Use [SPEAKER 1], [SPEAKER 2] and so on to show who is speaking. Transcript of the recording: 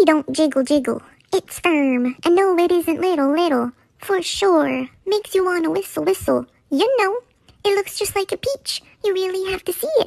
[SPEAKER 1] don't jiggle jiggle. It's firm, and no, it isn't little, for sure. Makes you wanna whistle. You know, it looks just like a peach. You really have to see it.